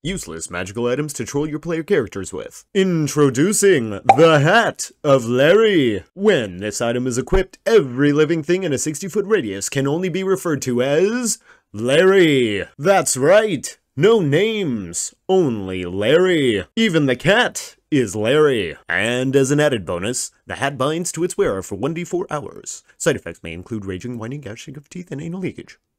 Useless magical items to troll your player characters with. Introducing the Hat of Larry. When this item is equipped, every living thing in a 60-foot radius can only be referred to as Larry. That's right. No names, only Larry. Even the cat is Larry. And as an added bonus, the hat binds to its wearer for 1d4 hours. Side effects may include raging, whining, gashing of teeth, and anal leakage.